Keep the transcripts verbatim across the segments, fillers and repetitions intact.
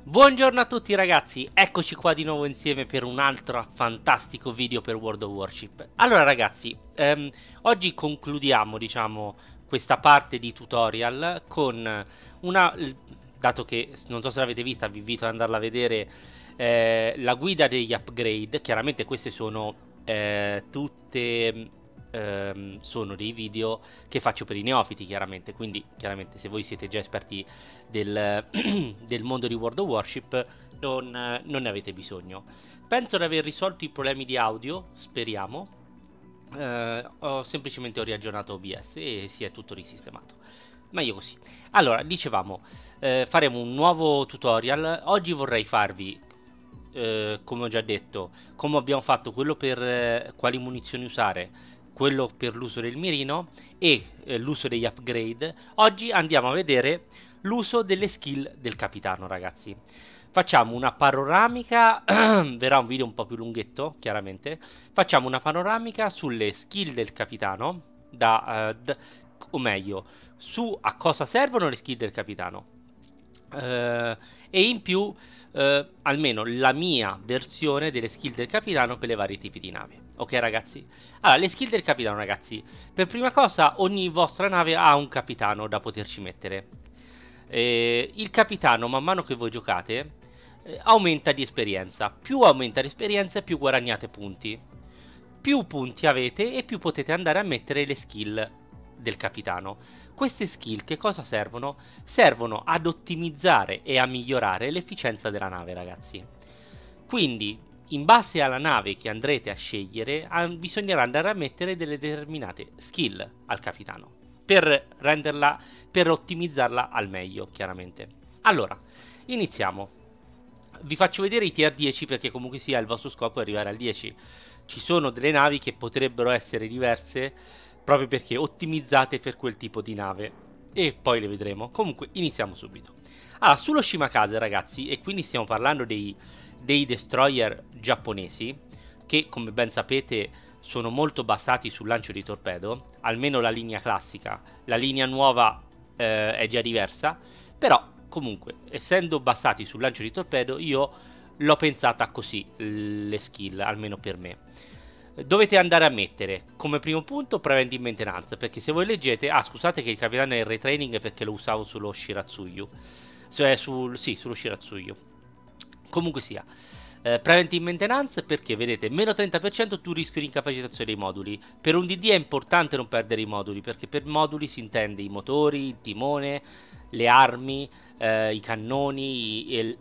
Buongiorno a tutti ragazzi, eccoci qua di nuovo insieme per un altro fantastico video per World of Warship. Allora ragazzi, ehm, oggi concludiamo diciamo questa parte di tutorial con una, dato che non so se l'avete vista, vi invito ad andarla a vedere, eh, la guida degli upgrade. Chiaramente queste sono eh, tutte... Ehm, sono dei video che faccio per i neofiti, chiaramente, quindi chiaramente se voi siete già esperti del, del mondo di World of Warship non, non ne avete bisogno. Penso di aver risolto i problemi di audio, speriamo. Eh, ho semplicemente ho riaggiornato O B S e si è tutto risistemato. Meglio così. Allora, dicevamo, eh, faremo un nuovo tutorial. Oggi vorrei farvi, eh, come ho già detto, come abbiamo fatto quello per eh, quali munizioni usare, quello per l'uso del mirino e eh, l'uso degli upgrade. Oggi andiamo a vedere l'uso delle skill del capitano, ragazzi. Facciamo una panoramica, verrà un video un po' più lunghetto, chiaramente. Facciamo una panoramica sulle skill del capitano, da, uh, d- o meglio, su a cosa servono le skill del capitano. Uh, e in più, uh, almeno la mia versione delle skill del capitano per le varie tipi di nave. Ok ragazzi? Allora, le skill del capitano ragazzi. Per prima cosa, ogni vostra nave ha un capitano da poterci mettere. Eh, il capitano, man mano che voi giocate, eh, aumenta di esperienza. Più aumenta di esperienza, più guadagnate punti. Più punti avete e più potete andare a mettere le skill del capitano. Queste skill che cosa servono? Servono ad ottimizzare e a migliorare l'efficienza della nave, ragazzi. Quindi, in base alla nave che andrete a scegliere, bisognerà andare a mettere delle determinate skill al capitano per renderla, per ottimizzarla al meglio, chiaramente. Allora, iniziamo. Vi faccio vedere i tier dieci perché comunque sia il vostro scopo è arrivare al dieci. Ci sono delle navi che potrebbero essere diverse proprio perché ottimizzate per quel tipo di nave e poi le vedremo. Comunque iniziamo subito. Allora, sullo Shimakaze ragazzi, e quindi stiamo parlando dei, dei destroyer giapponesi che come ben sapete sono molto basati sul lancio di torpedo, almeno la linea classica. La linea nuova eh, è già diversa, però comunque essendo basati sul lancio di torpedo io l'ho pensata così le skill, almeno per me. Dovete andare a mettere come primo punto preventive maintenance, perché se voi leggete, ah scusate che il capitano è in retraining perché lo usavo sullo Shiratsuyu, cioè sul, sì, sullo Shiratsuyu. Comunque sia, eh, preventive maintenance perché vedete meno trenta per cento tu rischio di incapacitazione dei moduli. Per un D D è importante non perdere i moduli, perché per moduli si intende i motori, il timone, le armi, eh, i cannoni, il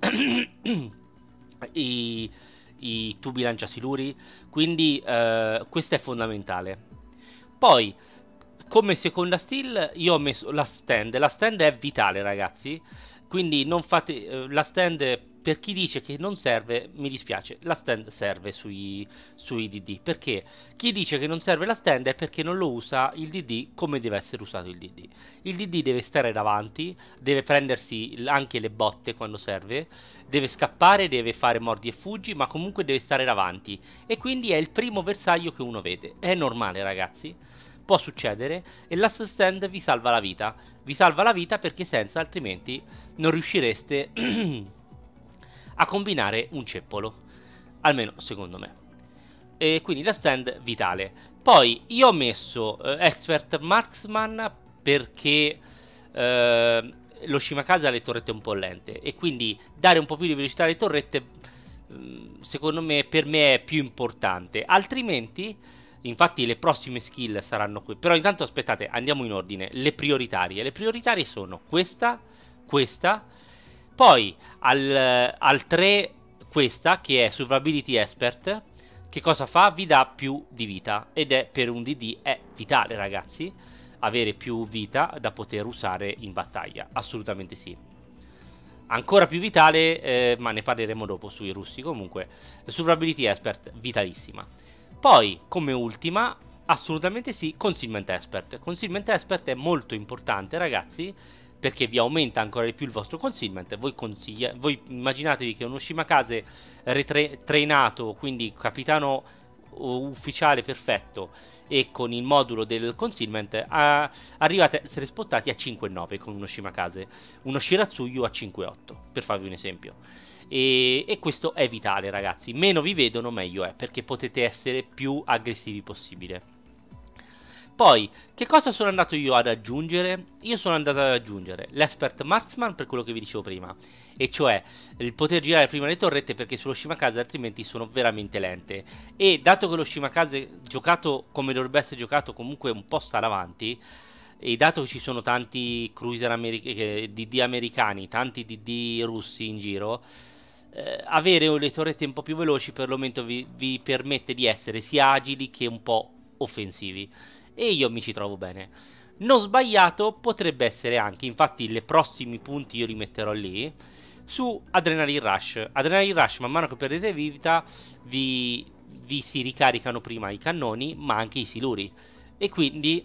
i i tubi lanciasiluri, quindi eh, questo è fondamentale. Poi come seconda skill io ho messo la stand. La stand è vitale ragazzi, quindi non fate eh, la stand. Per chi dice che non serve, mi dispiace, la stand serve sui, sui D D. Perché chi dice che non serve la stand è perché non lo usa il D D come deve essere usato il D D. Il D D deve stare davanti, deve prendersi anche le botte quando serve, deve scappare, deve fare mordi e fuggi, ma comunque deve stare davanti. E quindi è il primo bersaglio che uno vede. È normale ragazzi, può succedere, e l'ast stand vi salva la vita. Vi salva la vita perché senza altrimenti non riuscireste a combinare un ceppolo, almeno secondo me. E quindi la stand vitale. Poi io ho messo eh, Expert Marksman perché eh, lo Shimakaze ha le torrette un po' lente e quindi dare un po' più di velocità alle torrette secondo me, per me è più importante. Altrimenti, infatti le prossime skill saranno qui. Però intanto aspettate, andiamo in ordine. Le prioritarie. Le prioritarie sono questa, questa, poi al, al tre questa che è Survivability Expert. Che cosa fa? Vi dà più di vita ed è per un D D è vitale ragazzi, avere più vita da poter usare in battaglia, assolutamente sì. Ancora più vitale, eh, ma ne parleremo dopo sui russi. Comunque, Survivability Expert, vitalissima. Poi, come ultima, assolutamente sì, Concealment Expert. Concealment Expert è molto importante, ragazzi, perché vi aumenta ancora di più il vostro concealment. Voi, voi immaginatevi che uno Shimakaze trainato, quindi capitano ufficiale perfetto e con il modulo del concealment a, arrivate a essere spottati a cinque virgola nove con uno Shimakaze, uno Shiratsuyu a cinque virgola otto, per farvi un esempio. E, e questo è vitale, ragazzi, meno vi vedono meglio è, perché potete essere più aggressivi possibile. Poi, che cosa sono andato io ad aggiungere? Io sono andato ad aggiungere l'Expert Marksman, per quello che vi dicevo prima, e cioè il poter girare prima le torrette, perché sullo Shimakaze altrimenti sono veramente lente. E dato che lo Shimakaze, giocato come dovrebbe essere giocato, comunque un po' sta davanti, e dato che ci sono tanti cruiser americ- D D americani, tanti D D russi in giro, eh, avere le torrette un po' più veloci perlomeno vi, vi permette di essere sia agili che un po' offensivi. E io mi ci trovo bene. Non sbagliato potrebbe essere anche, infatti i prossimi punti io li metterò lì, su Adrenaline Rush. Adrenaline Rush, man mano che perdete vita, vi, vi si ricaricano prima i cannoni, ma anche i siluri. E quindi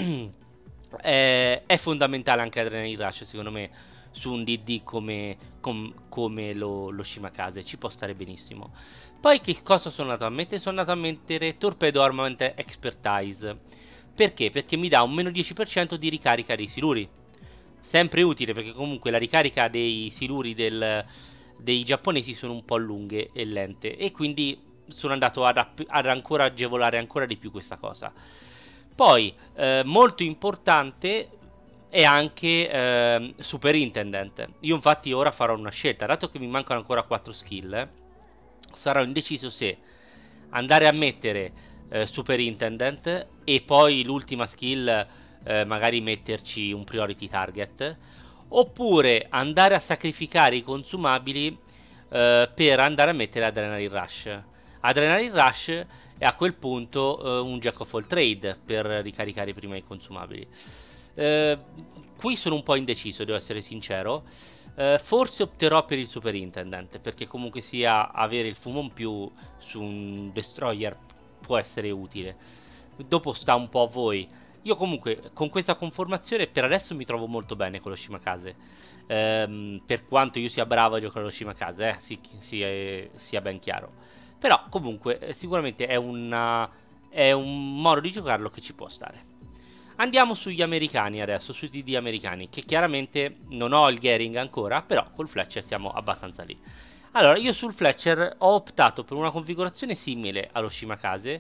è, è fondamentale anche Adrenaline Rush, secondo me, su un D D come, com, come lo, lo Shimakaze. Ci può stare benissimo. Poi che cosa sono andato a mettere? Sono andato a mettere Torpedo Armament Expertise. Perché? Perché mi dà un meno dieci per cento di ricarica dei siluri. Sempre utile, perché comunque la ricarica dei siluri del, dei giapponesi sono un po' lunghe e lente, e quindi sono andato ad, ad ancora agevolare ancora di più questa cosa. Poi, eh, molto importante è anche eh, Superintendent. Io infatti ora farò una scelta, dato che mi mancano ancora quattro skill, eh, sarò indeciso se andare a mettere eh, Superintendent e poi l'ultima skill eh, magari metterci un priority target, oppure andare a sacrificare i consumabili eh, per andare a mettere Adrenaline Rush. Adrenaline Rush è a quel punto eh, un jack of all trade per ricaricare prima i consumabili. Eh, qui sono un po' indeciso, devo essere sincero. Uh, forse opterò per il Superintendent, perché comunque sia avere il fumo in più su un destroyer può essere utile. Dopo sta un po' a voi. Io comunque con questa conformazione per adesso mi trovo molto bene con lo Shimakaze, um, per quanto io sia bravo a giocare allo Shimakaze, eh, si, si, eh, sia ben chiaro. Però comunque eh, sicuramente è, una, è un modo di giocarlo che ci può stare. Andiamo sugli americani adesso, sui D D americani, che chiaramente non ho il Gehring ancora, però col Fletcher siamo abbastanza lì. Allora, io sul Fletcher ho optato per una configurazione simile allo Shimakaze,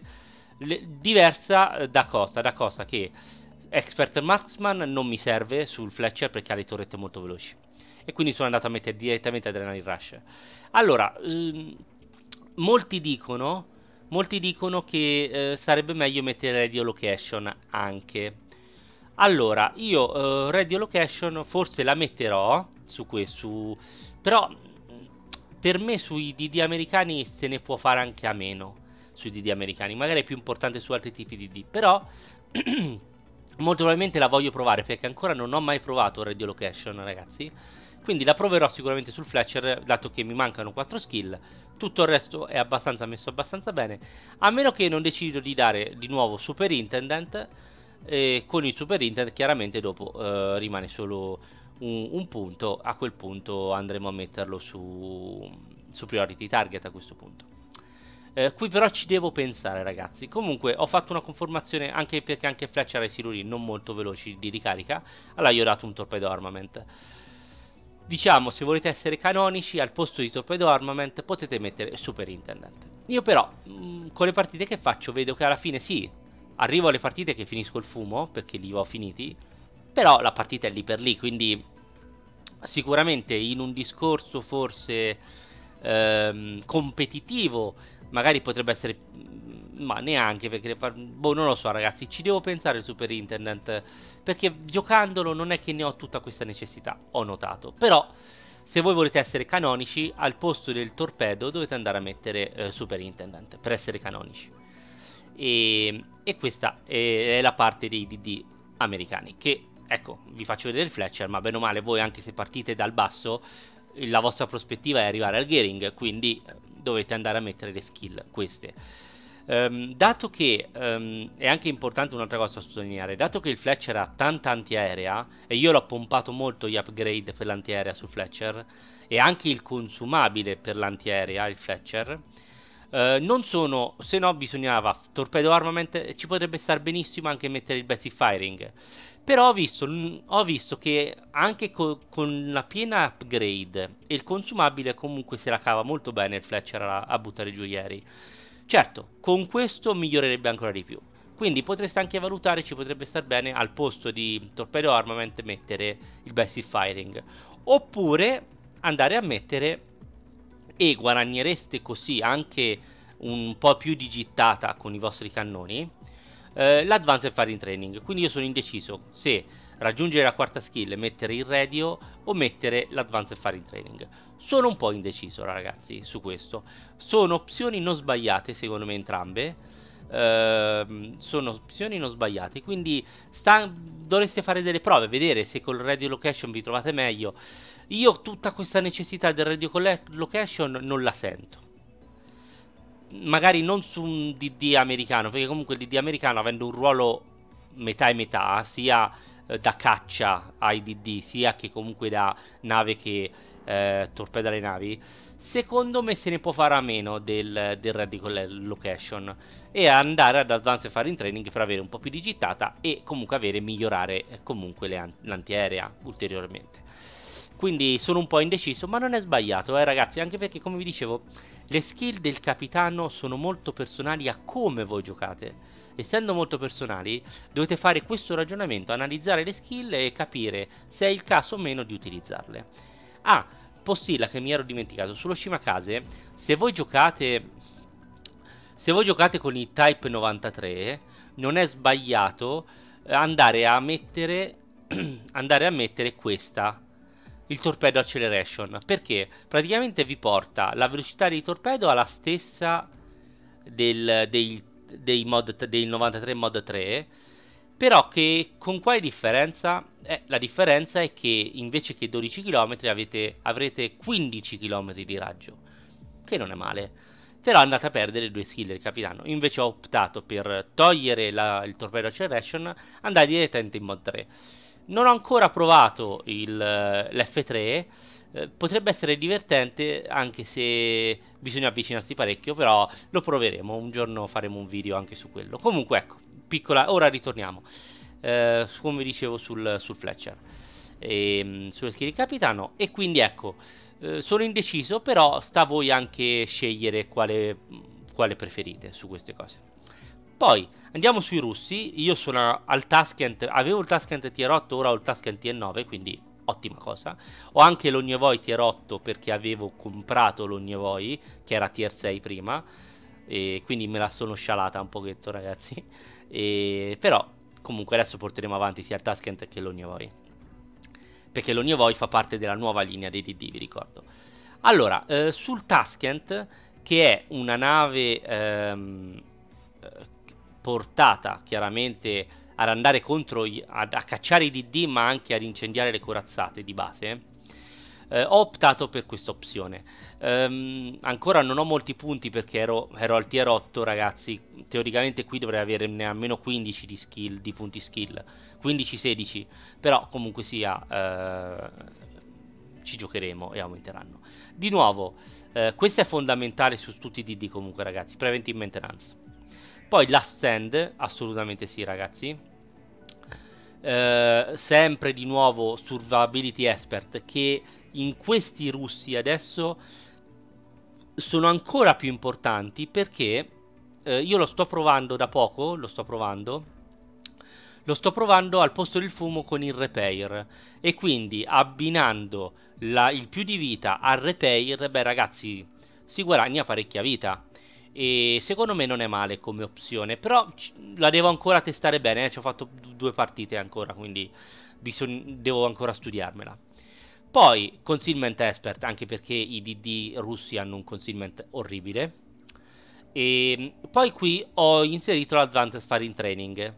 diversa da cosa? Da cosa che Expert Marksman non mi serve sul Fletcher perché ha le torrette molto veloci, e quindi sono andato a mettere direttamente Adrenaline Rush. Allora, ehm, molti dicono... Molti dicono che eh, sarebbe meglio mettere Radio Location anche. Allora, io eh, Radio Location forse la metterò su questo, però per me sui D D americani se ne può fare anche a meno. Sui D D americani, magari è più importante su altri tipi di D D, però molto probabilmente la voglio provare perché ancora non ho mai provato Radio Location, ragazzi. Quindi la proverò sicuramente sul Fletcher, dato che mi mancano quattro skill. Tutto il resto è abbastanza messo abbastanza bene, a meno che non decido di dare di nuovo Superintendent. E con il Superintendent chiaramente dopo eh, rimane solo un, un punto. A quel punto andremo a metterlo su, su priority target a questo punto. Eh, qui però ci devo pensare, ragazzi. Comunque ho fatto una conformazione, anche perché anche Fletcher ha i siluri non molto veloci di ricarica. Allora io ho dato un Torpedo Armament. Diciamo, se volete essere canonici, al posto di Torpedo Armament potete mettere Superintendent. Io però, mh, con le partite che faccio, vedo che alla fine sì, arrivo alle partite che finisco il fumo, perché li ho finiti, però la partita è lì per lì, quindi sicuramente in un discorso forse ehm, competitivo, magari potrebbe essere... ma neanche, perché boh, non lo so, ragazzi, ci devo pensare il Superintendent, perché giocandolo non è che ne ho tutta questa necessità, ho notato. Però se voi volete essere canonici, al posto del torpedo dovete andare a mettere eh, Superintendent per essere canonici. E, e questa è, è la parte dei D D americani, che ecco, vi faccio vedere il Fletcher, ma bene o male voi, anche se partite dal basso, la vostra prospettiva è arrivare al Gehring, quindi dovete andare a mettere le skill queste. Um, dato che um, è anche importante un'altra cosa da sottolineare, dato che il Fletcher ha tanta antiaerea, e io l'ho pompato molto gli upgrade per l'antiaerea sul Fletcher, e anche il consumabile per l'antiaerea, il Fletcher, Uh, non sono, se no bisognava torpedo armament, ci potrebbe star benissimo anche mettere il basic firing, però ho visto, ho visto che anche co con la piena upgrade e il consumabile comunque se la cava molto bene il Fletcher a, a buttare giù ieri. Certo, con questo migliorerebbe ancora di più, quindi potreste anche valutare, ci potrebbe star bene al posto di torpedo armament mettere il basic firing, oppure andare a mettere, e guadagnereste così anche un po' più di gittata con i vostri cannoni, eh, l'advanced firing training. Quindi io sono indeciso se raggiungere la quarta skill e mettere il radio o mettere l'advanced firing training. Sono un po' indeciso ragazzi su questo, sono opzioni non sbagliate secondo me entrambe, uh, sono opzioni non sbagliate, quindi sta, dovreste fare delle prove, vedere se col radio location vi trovate meglio. Io tutta questa necessità del radio location non la sento, magari non su un D D americano, perché comunque il D D americano, avendo un ruolo metà e metà, sia eh, da caccia ai D D, sia che comunque da nave che eh, torpeda le navi, secondo me se ne può fare a meno del, del radio location e andare ad advanced firing training per avere un po' più di gittata e comunque avere migliorare eh, comunque l'antiaerea ulteriormente. Quindi sono un po' indeciso, ma non è sbagliato, eh ragazzi, anche perché come vi dicevo, le skill del capitano sono molto personali a come voi giocate. Essendo molto personali, dovete fare questo ragionamento, analizzare le skill e capire se è il caso o meno di utilizzarle. Ah, postilla che mi ero dimenticato, sullo Shimakaze, se voi giocate se voi giocate con il Type novantatré, non è sbagliato andare a mettere andare a mettere questa, il torpedo acceleration, perché praticamente vi porta la velocità di torpedo alla stessa del, dei, dei mod, del novantatré mod tre, però che con quale differenza? Eh, la differenza è che invece che dodici chilometri avete, avrete quindici chilometri di raggio, che non è male, però andate a perdere due skill del capitano. Invece ho optato per togliere la, il torpedo acceleration, andare direttamente in mod tre. Non ho ancora provato l'F tre, eh, potrebbe essere divertente anche se bisogna avvicinarsi parecchio, però lo proveremo, un giorno faremo un video anche su quello. Comunque ecco, piccola, ora ritorniamo, eh, come vi dicevo sul, sul Fletcher, e, sulle skill di capitano, e quindi ecco, eh, sono indeciso, però sta a voi anche scegliere quale, quale preferite su queste cose. Poi andiamo sui russi. Io sono al Taskent, avevo il Taskent tier otto, ora ho il Taskent tier nove, quindi ottima cosa. Ho anche l'Ognevoi tier otto perché avevo comprato l'Ognevoi che era tier sei prima, e quindi me la sono scialata un pochetto ragazzi, e però comunque adesso porteremo avanti sia il Taskent che l'Ognevoi, perché l'Ognevoi fa parte della nuova linea dei D D, vi ricordo. Allora, eh, sul Taskent, che è una nave ehm, portata chiaramente ad andare contro, a, a cacciare i D D, ma anche ad incendiare le corazzate di base, eh, ho optato per questa opzione. Um, ancora non ho molti punti perché ero, ero al tier otto ragazzi, teoricamente qui dovrei averne almeno quindici di skill, di punti skill, quindici sedici, però comunque sia eh, ci giocheremo e aumenteranno. Di nuovo, eh, questo è fondamentale su tutti i D D comunque ragazzi, preventive maintenance. Poi last stand, assolutamente sì ragazzi, eh, sempre di nuovo survivability expert, che in questi russi adesso sono ancora più importanti perché eh, io lo sto provando da poco, lo sto provando, lo sto provando al posto del fumo con il repair, e quindi abbinando la, il più di vita al repair, beh ragazzi, si guadagna parecchia vita. E secondo me non è male come opzione, però la devo ancora testare bene, eh? Ci ho fatto due partite ancora, quindi devo ancora studiarmela. Poi concealment expert, anche perché i D D russi hanno un concealment orribile. E poi qui ho inserito l'advanced firing training.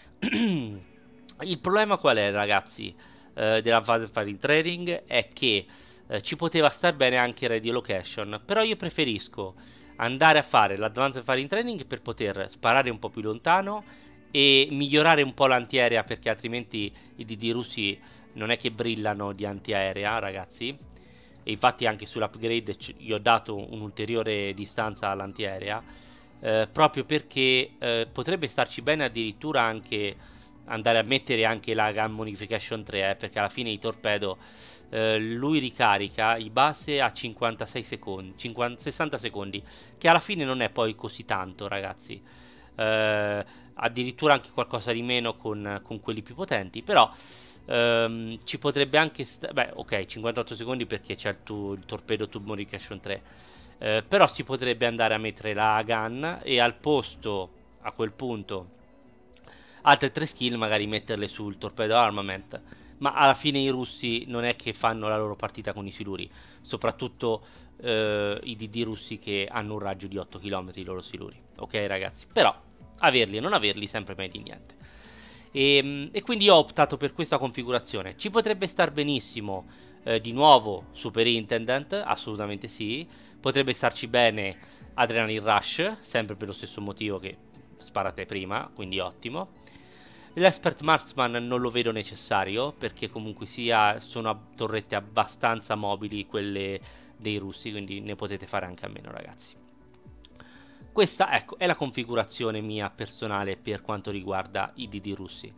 Il problema qual è ragazzi eh, dell'advanced firing training è che eh, ci poteva star bene anche radio location, però io preferisco andare a fare l'advanced firing training per poter sparare un po' più lontano e migliorare un po' l'antiaerea, perché altrimenti i D D russi non è che brillano di antiaerea ragazzi, e infatti anche sull'upgrade gli ho dato un'ulteriore distanza all'antiaerea, eh, proprio perché eh, potrebbe starci bene addirittura anche andare a mettere anche la Gun Modification tre, eh, perché alla fine il torpedo eh, lui ricarica i base a cinquantasei secondi, cinquanta, sessanta secondi, che alla fine non è poi così tanto, ragazzi. Eh, addirittura anche qualcosa di meno con, con quelli più potenti, però ehm, ci potrebbe anche beh, ok, cinquantotto secondi perché c'è il, tu il torpedo Tube Modification tre, eh, però si potrebbe andare a mettere la gun e al posto, a quel punto, altre tre skill magari metterle sul torpedo armament. Ma alla fine i russi non è che fanno la loro partita con i siluri, soprattutto eh, i D D russi che hanno un raggio di otto chilometri i loro siluri, ok ragazzi? Però averli e non averli sempre meglio di niente. E, e quindi ho optato per questa configurazione. Ci potrebbe star benissimo eh, di nuovo Superintendent, assolutamente sì. Potrebbe starci bene Adrenaline Rush, sempre per lo stesso motivo che sparate prima, quindi ottimo. L'Expert Marksman non lo vedo necessario, perché comunque sia sono torrette abbastanza mobili quelle dei russi, quindi ne potete fare anche a meno, ragazzi. Questa, ecco, è la configurazione mia personale per quanto riguarda i D D russi,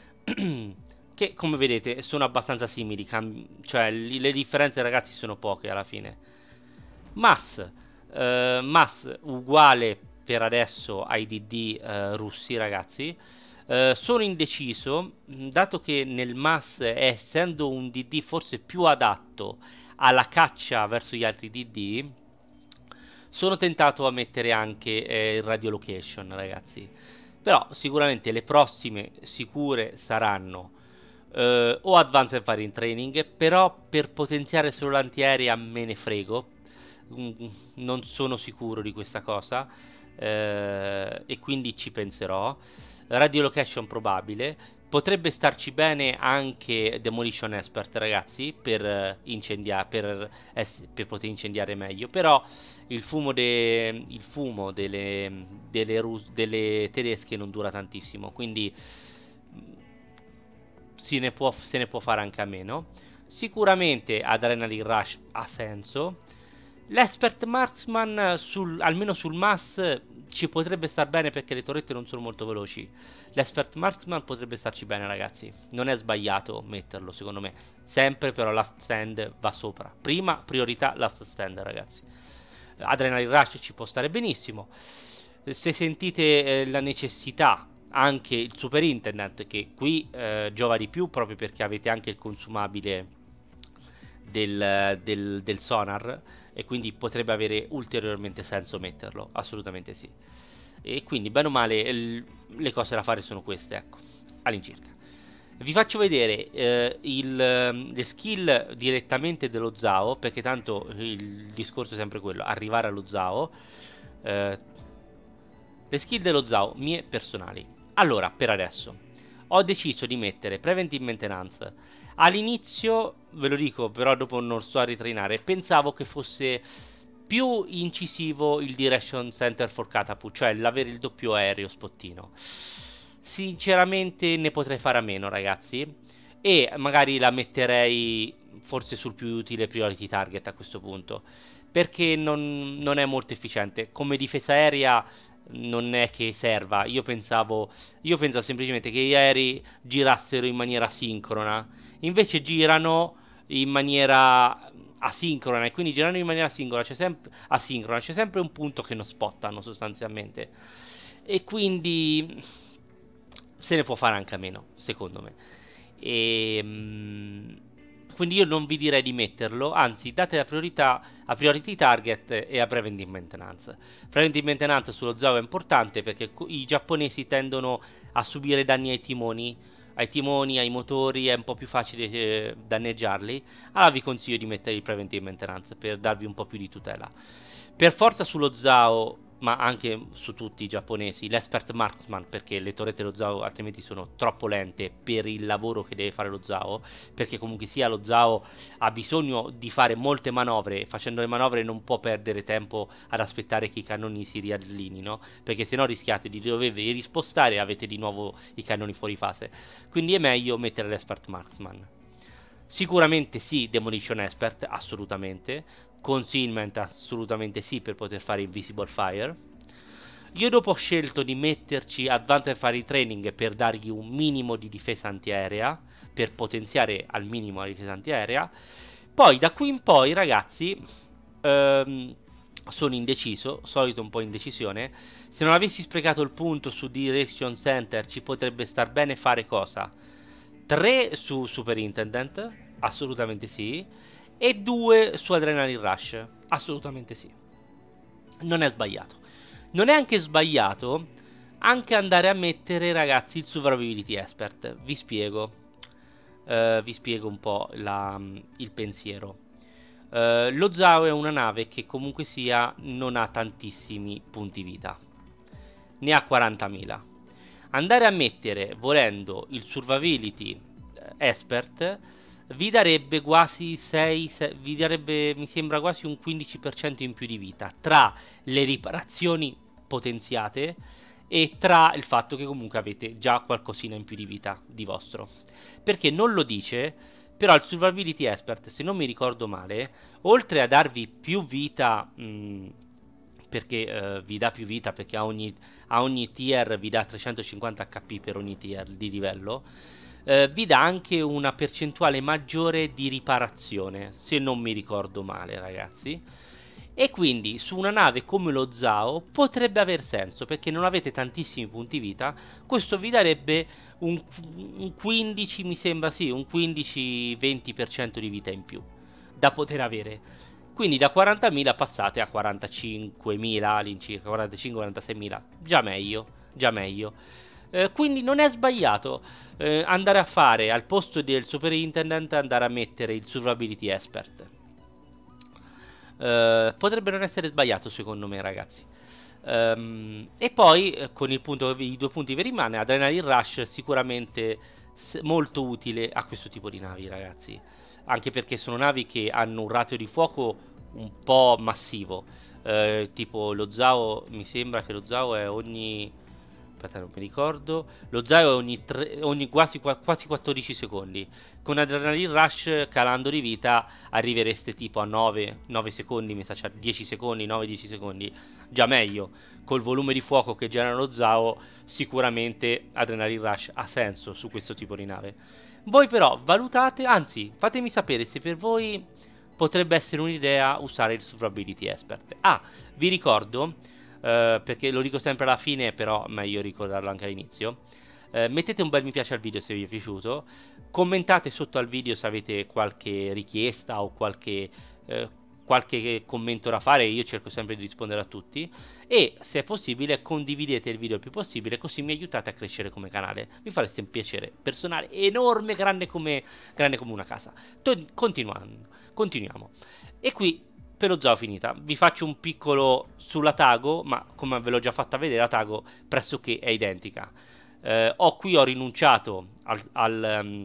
che come vedete sono abbastanza simili, cioè le differenze, ragazzi, sono poche alla fine. Mass, eh, Mass uguale per adesso ai D D eh, russi, ragazzi. Uh, sono indeciso, dato che nel M A S, essendo un D D forse più adatto alla caccia verso gli altri D D, sono tentato a mettere anche eh, il radio location, ragazzi. Però sicuramente le prossime sicure saranno uh, o Advanced Firing Training, però per potenziare solo l'antiaerea me ne frego, mm, non sono sicuro di questa cosa, uh, e quindi ci penserò. Radio location probabile. Potrebbe starci bene anche Demolition Expert, ragazzi, per incendiare, per, per poter incendiare meglio. Però il fumo, de, il fumo delle, delle, rus, delle tedesche non dura tantissimo, quindi se ne, può, se ne può fare anche a meno. Sicuramente Adrenaline Rush ha senso. L'Expert Marksman, sul, almeno sul M A S, ci potrebbe star bene perché le torrette non sono molto veloci. L'Expert Marksman potrebbe starci bene, ragazzi. Non è sbagliato metterlo, secondo me. Sempre però Last Stand va sopra. Prima priorità Last Stand, ragazzi. Adrenaline Rush ci può stare benissimo. Se sentite eh, la necessità, anche il Superintendent, che qui eh, giova di più proprio perché avete anche il consumabile Del, del, del sonar, e quindi potrebbe avere ulteriormente senso metterlo, assolutamente sì. E quindi bene o male le cose da fare sono queste, ecco, all'incirca. Vi faccio vedere eh, il, le skill direttamente dello Zao, perché tanto il discorso è sempre quello, arrivare allo Zao. eh, le skill dello Zao mie personali. Allora, per adesso ho deciso di mettere Preventive Maintenance. All'inizio, ve lo dico, però dopo non sto a ritrainare, pensavo che fosse più incisivo il Direction Center for Catapult, cioè l'avere il doppio aereo spottino. Sinceramente ne potrei fare a meno, ragazzi, e magari la metterei forse sul più utile Priority Target a questo punto, perché non, non è molto efficiente. Come difesa aerea non è che serva. Io pensavo io pensavo semplicemente che gli aerei girassero in maniera sincrona, invece girano in maniera asincrona, e quindi girando in maniera sincrona c'è sempre asincrona c'è sempre un punto che non spottano sostanzialmente, e quindi se ne può fare anche a meno, secondo me. E quindi io non vi direi di metterlo, anzi date la priorità a Priority Target e a Preventive Maintenance. Preventive Maintenance sullo Zao è importante perché i giapponesi tendono a subire danni ai timoni, ai timoni, ai motori, è un po' più facile eh, danneggiarli. Allora vi consiglio di mettere il Preventive Maintenance per darvi un po' più di tutela. Per forza sullo Zao, ma anche su tutti i giapponesi, l'Expert Marksman, perché le torrette dello Zao altrimenti sono troppo lente per il lavoro che deve fare lo Zao, perché comunque sia lo Zao ha bisogno di fare molte manovre, facendo le manovre non può perdere tempo ad aspettare che i cannoni si riallineino, perché sennò rischiate di dovervi rispostare e avete di nuovo i cannoni fuori fase. Quindi è meglio mettere l'Expert Marksman. Sicuramente sì, Demolition Expert, assolutamente. Concealment, assolutamente sì, per poter fare Invisible Fire. Io dopo ho scelto di metterci Advanced Fire Training per dargli un minimo di difesa antiaerea, per potenziare al minimo la difesa antiaerea. Poi da qui in poi, ragazzi, ehm, sono indeciso, solito un po' indecisione. Se non avessi sprecato il punto su Direction Center, ci potrebbe star bene fare cosa? tre su Superintendent, assolutamente sì, e due su Adrenaline Rush, assolutamente sì. Non è sbagliato. Non è anche sbagliato anche andare a mettere, ragazzi, il Survivability Expert. Vi spiego. Uh, vi spiego un po' la, il pensiero. Uh, lo Zao è una nave che comunque sia non ha tantissimi punti vita. Ne ha quarantamila. Andare a mettere, volendo, il Survivability Expert vi darebbe quasi sei, sei, vi darebbe, mi sembra, quasi un quindici per cento in più di vita tra le riparazioni potenziate e tra il fatto che comunque avete già qualcosina in più di vita di vostro. Perché non lo dice, però il Survivability Expert, se non mi ricordo male, oltre a darvi più vita, mh, perché uh, vi dà più vita, perché a ogni, a ogni tier vi dà trecentocinquanta H P per ogni tier di livello, uh, vi dà anche una percentuale maggiore di riparazione, se non mi ricordo male, ragazzi. E quindi su una nave come lo Zao potrebbe aver senso, perché non avete tantissimi punti vita. Questo vi darebbe un, un quindici, mi sembra, sì, un quindici venti per cento di vita in più da poter avere. Quindi da quarantamila passate a quarantacinquemila all'incirca, quarantacinque quarantaseimila, già meglio, già meglio. Eh, quindi non è sbagliato eh, andare a fare, al posto del Superintendent, andare a mettere il Survivability Expert. Uh, potrebbe non essere sbagliato, secondo me, ragazzi. Um, e poi eh, con il punto, i due punti che rimane, Adrenaline Rush sicuramente molto utile a questo tipo di navi, ragazzi, anche perché sono navi che hanno un ratio di fuoco un po' massivo, uh, tipo lo Zao, mi sembra che lo Zao è ogni... aspetta, non mi ricordo. Lo Zao è ogni, tre, ogni quasi, quasi quattordici secondi. Con Adrenaline Rush, calando di vita, arrivereste tipo a nove, nove secondi, mi sa, cioè dieci secondi, nove dieci secondi. Già meglio. Col volume di fuoco che genera lo Zao, sicuramente Adrenaline Rush ha senso su questo tipo di nave. Voi però valutate, anzi, fatemi sapere se per voi potrebbe essere un'idea usare il Survivability Expert. Ah, vi ricordo... Uh, perché lo dico sempre alla fine, però meglio ricordarlo anche all'inizio. Uh, mettete un bel mi piace al video se vi è piaciuto, commentate sotto al video se avete qualche richiesta o qualche, uh, qualche commento da fare, io cerco sempre di rispondere a tutti, e se è possibile condividete il video il più possibile, così mi aiutate a crescere come canale, mi fareste un piacere personale enorme, grande come, grande come una casa. Continuando, continuiamo. E qui per lo Zao finita, vi faccio un piccolo sulla Tago, ma come ve l'ho già fatta vedere, la Tago pressoché è identica. Eh, ho qui ho rinunciato al, al, um,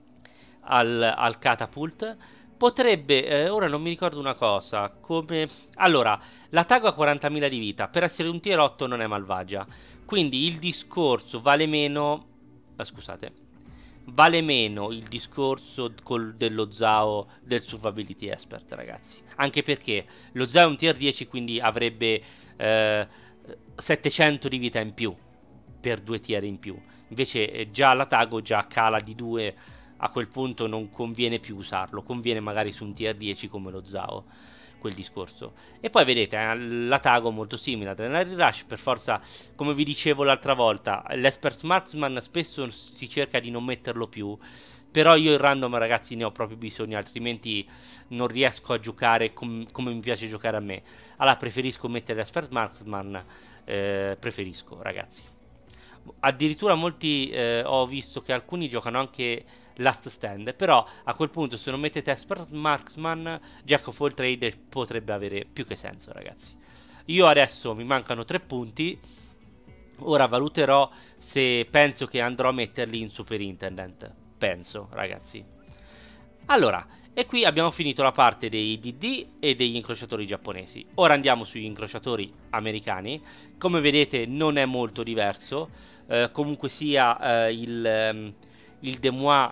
al, al Catapult. Potrebbe, eh, ora non mi ricordo una cosa, come... Allora, la Tago ha quarantamila di vita, per essere un tier otto non è malvagia, quindi il discorso vale meno... Ah, scusate... Vale meno il discorso col, dello Zao del Survivability Expert, ragazzi. Anche perché lo Zao è un tier dieci, quindi avrebbe eh, settecento di vita in più per due tier in più. Invece eh, già la Tago già cala di due, a quel punto non conviene più usarlo. Conviene magari su un tier dieci come lo Zao, quel discorso. E poi vedete eh, la Tago molto simile Adrenaline Rush, per forza, come vi dicevo l'altra volta, l'Expert Marksman spesso si cerca di non metterlo più, però io il random, ragazzi, ne ho proprio bisogno, altrimenti non riesco a giocare com come mi piace giocare a me. Allora preferisco mettere l'Expert Marksman, eh, preferisco, ragazzi. Addirittura molti eh, ho visto che alcuni giocano anche Last Stand, però a quel punto se non mettete Expert Marksman, Jack of all Trade potrebbe avere più che senso, ragazzi. Io adesso mi mancano tre punti, ora valuterò se penso che andrò a metterli in Superintendent, penso, ragazzi. Allora, e qui abbiamo finito la parte dei D D e degli incrociatori giapponesi. Ora andiamo sugli incrociatori americani. Come vedete non è molto diverso, eh, comunque sia eh, il, um, il Demois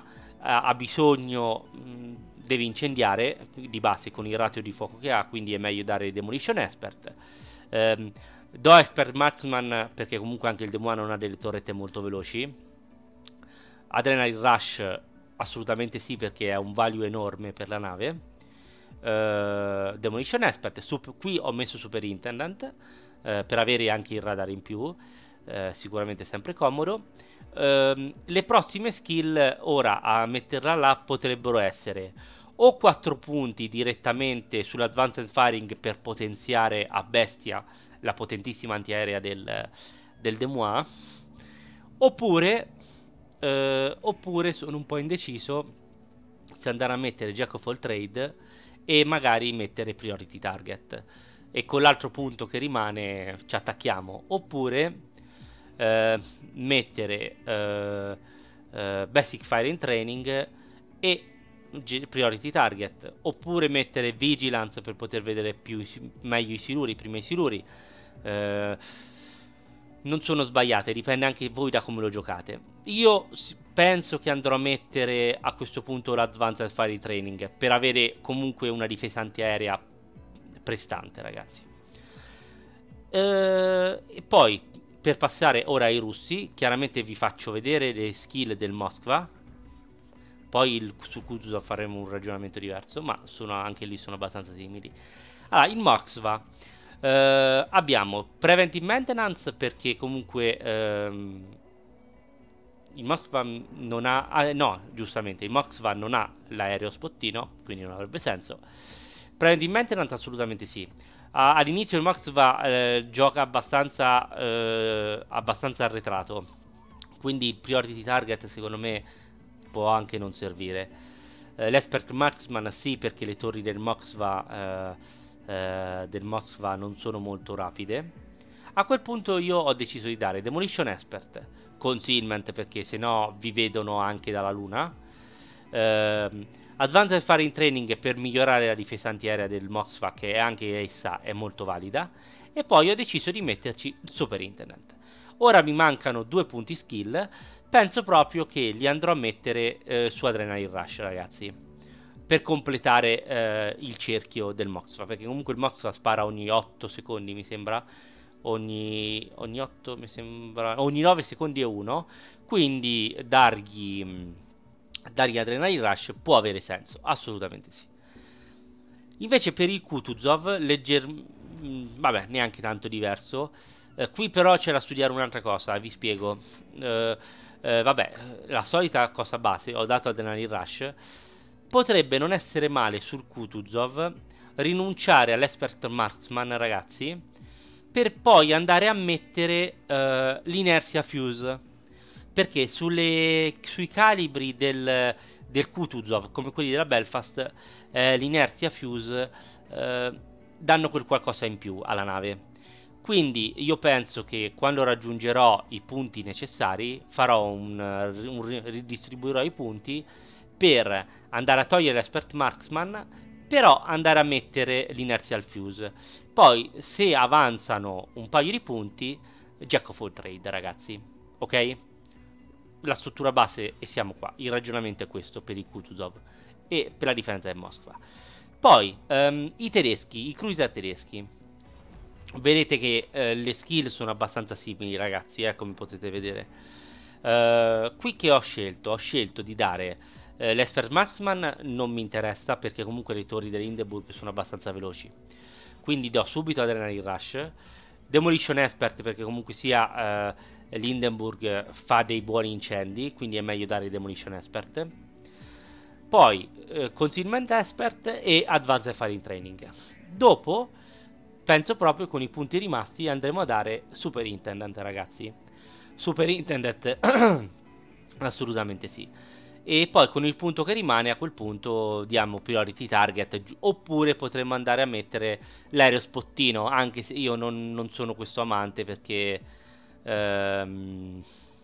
ha, ha bisogno, mh, deve incendiare di base con il ratio di fuoco che ha, quindi è meglio dare Demolition Expert. ehm, do Expert Marksman perché comunque anche il Demois non ha delle torrette molto veloci. Adrenaline Rush assolutamente sì, perché è un value enorme per la nave. uh, Demolition Expert, Sup- qui ho messo Superintendent uh, per avere anche il radar in più, uh, sicuramente sempre comodo. Uh, le prossime skill ora a metterla là potrebbero essere o quattro punti direttamente sull'Advanced Firing per potenziare a bestia la potentissima antiaerea del, del Demois, oppure Uh, oppure sono un po' indeciso se andare a mettere Jack of all Trade e magari mettere Priority Target, e con l'altro punto che rimane ci attacchiamo, oppure uh, mettere uh, uh, Basic Firing Training e G- Priority Target, oppure mettere Vigilance per poter vedere più meglio i siluri, prima i siluri. uh, non sono sbagliate, dipende anche voi da come lo giocate. Io penso che andrò a mettere a questo punto l'Advanced Fire Training per avere comunque una difesa antiaerea prestante, ragazzi. E poi, per passare ora ai russi, chiaramente vi faccio vedere le skill del Moskva. Poi il, su Kutuzov faremo un ragionamento diverso, ma sono, anche lì sono abbastanza simili. Allora, il Moskva. Uh, abbiamo Preventive Maintenance perché comunque um, il Moskva non ha ah, no, giustamente il Moskva non ha l'aereo spottino, quindi non avrebbe senso. Preventive Maintenance assolutamente sì. uh, all'inizio il Moskva uh, gioca abbastanza uh, abbastanza arretrato, quindi il Priority Target secondo me può anche non servire. uh, l'Expert Marksman sì, perché le torri del Moskva uh, Uh, del Moskva non sono molto rapide. A quel punto io ho deciso di dare Demolition Expert, Concealment perché sennò vi vedono anche dalla luna, uh, Advanced Firing Training per migliorare la difesa antiaerea del Moskva, che anche essa è molto valida, e poi ho deciso di metterci il Superintendent. Ora mi mancano due punti skill, penso proprio che li andrò a mettere uh, su Adrenaline Rush, ragazzi, per completare eh, il cerchio del Moskva, perché comunque il Moskva spara ogni otto secondi, mi sembra, ogni, ogni otto, mi sembra, ogni nove secondi e uno, quindi dargli, dargli Adrenaline Rush può avere senso, assolutamente sì. Invece per il Kutuzov, legger... vabbè, neanche tanto diverso. Eh, qui però c'è da studiare un'altra cosa, vi spiego. Eh, eh, vabbè, la solita cosa base, ho dato Adrenaline Rush. Potrebbe non essere male sul Kutuzov rinunciare all'Expert Marksman, ragazzi, per poi andare a mettere uh, l'inerzia Fuse, perché sulle, sui calibri del, del Kutuzov, come quelli della Belfast, eh, l'inerzia Fuse eh, danno quel qualcosa in più alla nave. Quindi io penso che quando raggiungerò i punti necessari farò un, un ridistribuirò i punti per andare a togliere l'Expert Marksman, però andare a mettere l'Inertial Fuse. Poi se avanzano un paio di punti, Jack of all Trade, ragazzi, ok? La struttura base, e siamo qua, il ragionamento è questo per il Kutuzov e per la difesa del Moskva. Poi um, i tedeschi, i cruiser tedeschi, vedete che uh, le skill sono abbastanza simili, ragazzi, eh, come potete vedere. Uh, qui che ho scelto? Ho scelto di dare uh, l'Expert Marksman, non mi interessa perché comunque le torri dell'Hindenburg sono abbastanza veloci, quindi do subito Adrenaline Rush. Demolition Expert perché comunque sia uh, l'Hindenburg fa dei buoni incendi, quindi è meglio dare Demolition Expert. Poi uh, Concealment Expert e Advanced Firing Training. Dopo penso proprio con i punti rimasti andremo a dare Superintendent, ragazzi. Superintendent assolutamente sì. E poi con il punto che rimane a quel punto diamo Priority Target, oppure potremmo andare a mettere l'aereo spottino, anche se io non, non sono questo amante perché ehm,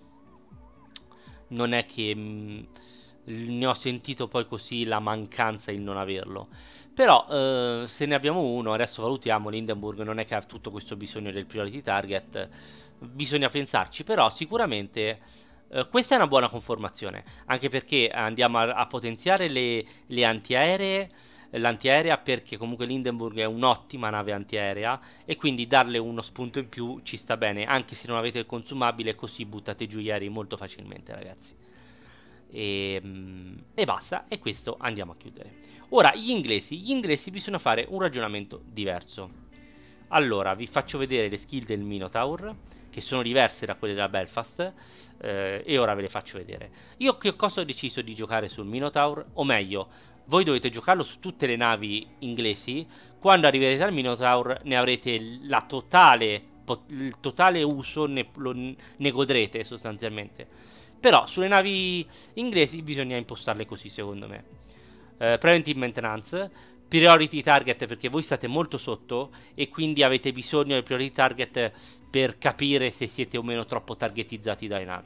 non è che mh, ne ho sentito poi così la mancanza di non averlo. Però eh, se ne abbiamo uno, adesso valutiamo, l'Hindenburg non è che ha tutto questo bisogno del Priority Target, bisogna pensarci, però sicuramente Uh, questa è una buona conformazione, anche perché andiamo a, a potenziare le, le antiaeree, l'antiaerea, perché comunque l'Hindenburg è un'ottima nave antiaerea e quindi darle uno spunto in più ci sta bene, anche se non avete il consumabile, così buttate giù gli aerei molto facilmente, ragazzi. E, e basta, e questo andiamo a chiudere. Ora, gli inglesi, gli inglesi bisogna fare un ragionamento diverso. Allora, vi faccio vedere le skill del Minotaur, che sono diverse da quelle della Belfast, eh, e ora ve le faccio vedere. Io che cosa ho deciso di giocare sul Minotaur, o meglio, voi dovete giocarlo su tutte le navi inglesi. Quando arriverete al Minotaur ne avrete la totale, il totale uso, ne, lo, ne godrete sostanzialmente. Però sulle navi inglesi bisogna impostarle così, secondo me. Uh, preventive maintenance, priority target, perché voi state molto sotto e quindi avete bisogno del priority target per capire se siete o meno troppo targetizzati dalle navi.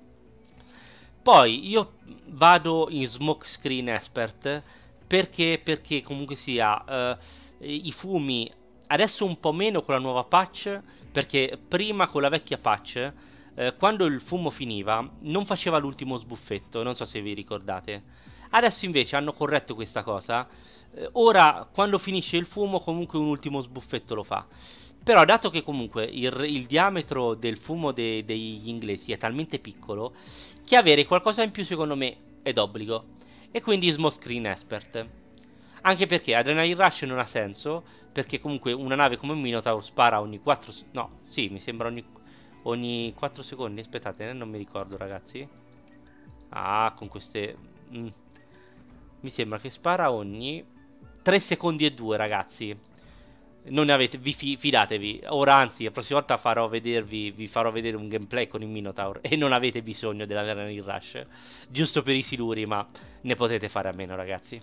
Poi io vado in smoke screen expert perché, perché comunque sia uh, i fumi adesso un po' meno con la nuova patch, perché prima con la vecchia patch uh, quando il fumo finiva non faceva l'ultimo sbuffetto, non so se vi ricordate. Adesso invece hanno corretto questa cosa, eh, ora quando finisce il fumo comunque un ultimo sbuffetto lo fa. Però dato che comunque il, il diametro del fumo de, degli inglesi è talmente piccolo, che avere qualcosa in più secondo me è d'obbligo. E quindi smoke screen expert. Anche perché Adrenaline Rush non ha senso, perché comunque una nave come un Minotaur spara ogni quattro... No, sì, mi sembra ogni, ogni quattro secondi, aspettate, eh, non mi ricordo ragazzi. Ah, con queste... Mm. Mi sembra che spara ogni tre secondi e due, ragazzi. Non ne avete, vi fi, fidatevi. Ora anzi, la prossima volta farò vedervi, vi farò vedere un gameplay con il Minotaur e non avete bisogno della Adrenaline Rush, giusto per i siluri, ma ne potete fare a meno, ragazzi.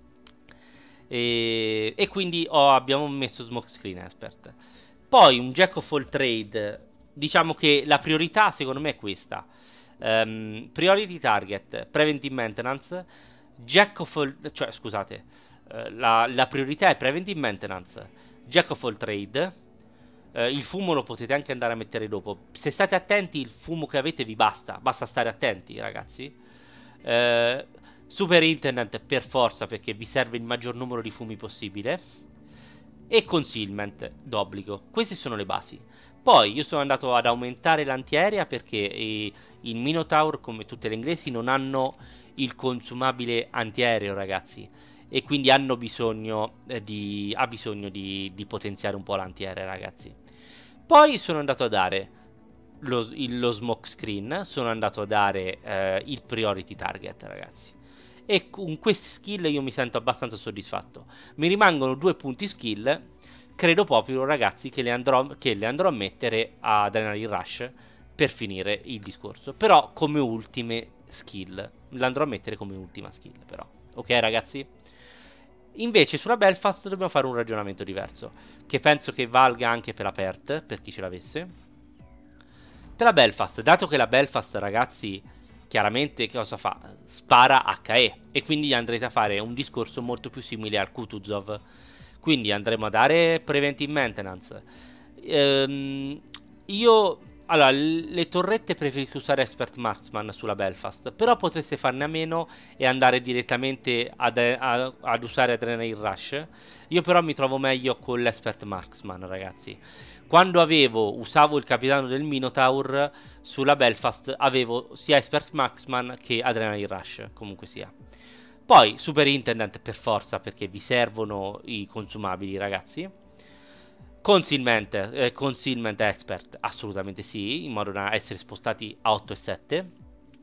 E, e quindi oh, abbiamo messo Smoke Screen Expert. Poi un Jack of all trade. Diciamo che la priorità secondo me è questa. um, Priority target, preventive maintenance, Jack of all, cioè scusate, uh, la, la priorità è preventive maintenance, Jack of all trade. uh, Il fumo lo potete anche andare a mettere dopo. Se state attenti, il fumo che avete vi basta. Basta stare attenti, ragazzi. uh, Super Internet per forza, perché vi serve il maggior numero di fumi possibile. E concealment d'obbligo. Queste sono le basi. Poi io sono andato ad aumentare l'antiaerea perché i, il Minotaur, come tutte le inglesi, non hanno il consumabile antiaereo, ragazzi, e quindi hanno bisogno eh, di ha bisogno di, di potenziare un po' l'antiaereo, ragazzi. Poi sono andato a dare lo, il, lo smoke screen, sono andato a dare eh, il priority target, ragazzi, e con queste skill io mi sento abbastanza soddisfatto. Mi rimangono due punti skill. Credo proprio, ragazzi, che le andrò, che le andrò a mettere ad Adrenaline Rush per finire il discorso, però come ultime skill. L'andrò a mettere come ultima skill, però. Ok, ragazzi? Invece sulla Belfast dobbiamo fare un ragionamento diverso, che penso che valga anche per la P E R T, per chi ce l'avesse. Per la Belfast, dato che la Belfast, ragazzi, chiaramente che cosa fa? Spara H E, e quindi andrete a fare un discorso molto più simile al Kutuzov. Quindi andremo a dare preventive maintenance. Ehm, io... Allora, le torrette preferisco usare Expert Marksman sulla Belfast, però potreste farne a meno e andare direttamente ad, a, ad usare Adrenaline Rush. Io però mi trovo meglio con l'Expert Marksman, ragazzi. Quando avevo, usavo il capitano del Minotaur sulla Belfast, avevo sia Expert Marksman che Adrenaline Rush, comunque sia. Poi Super Intendant per forza, perché vi servono i consumabili, ragazzi. Concealment, eh, Concealment Expert, assolutamente sì, in modo da essere spostati a otto e sette.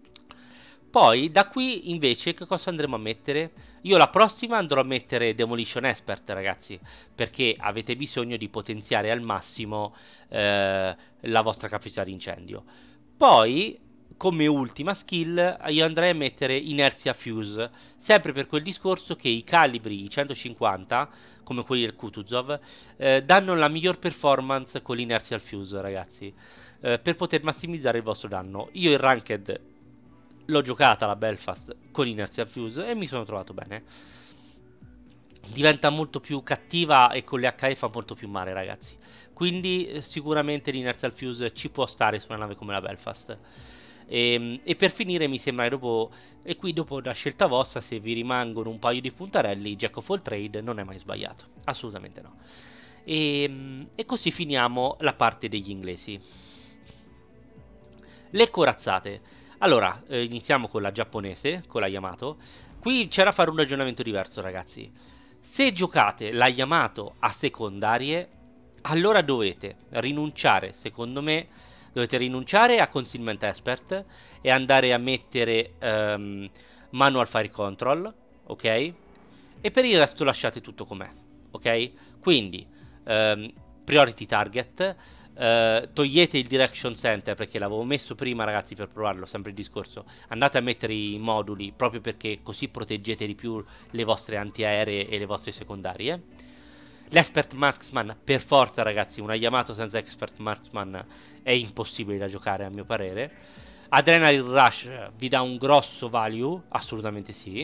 Poi da qui invece che cosa andremo a mettere? Io la prossima andrò a mettere Demolition Expert, ragazzi, perché avete bisogno di potenziare al massimo eh, la vostra capacità di incendio. Poi come ultima skill io andrei a mettere Inertia Fuse, sempre per quel discorso che i calibri i centocinquanta, come quelli del Kutuzov, eh, danno la miglior performance con l'Inertial Fuse, ragazzi, eh, per poter massimizzare il vostro danno. Io il Ranked l'ho giocata la Belfast con Inertial Fuse e mi sono trovato bene. Diventa molto più cattiva e con le H E fa molto più male, ragazzi. Quindi eh, sicuramente l'Inertial Fuse ci può stare su una nave come la Belfast. E, e per finire mi sembra dopo, e qui dopo la scelta vostra, se vi rimangono un paio di puntarelli, Jack of all trade non è mai sbagliato, assolutamente no. E, e così finiamo la parte degli inglesi. Le corazzate. Allora, eh, iniziamo con la giapponese, con la Yamato. Qui c'è da fare un ragionamento diverso, ragazzi. Se giocate la Yamato a secondarie, allora dovete rinunciare, secondo me, dovete rinunciare a Concealment Expert e andare a mettere um, Manual Fire Control, ok? E per il resto lasciate tutto com'è, ok? Quindi, um, Priority Target, uh, togliete il Direction Center perché l'avevo messo prima, ragazzi, per provarlo, sempre il discorso. Andate a mettere i moduli proprio perché così proteggete di più le vostre antiaeree e le vostre secondarie. L'Expert Marksman, per forza, ragazzi, una Yamato senza Expert Marksman è impossibile da giocare, a mio parere. Adrenaline Rush vi dà un grosso value, assolutamente sì.